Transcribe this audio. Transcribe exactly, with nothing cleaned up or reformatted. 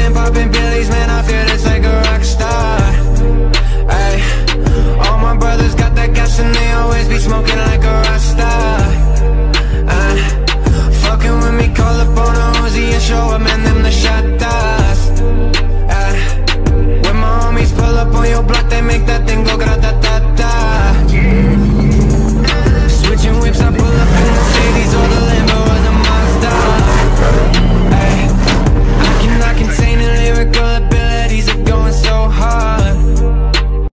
and popping pillies, man, I feel it's like a rock star. Ay, all my brothers got that gas and they always be smoking like a rock star. Uh, fucking with me, call up on a Uzi and show up, man, them the shot.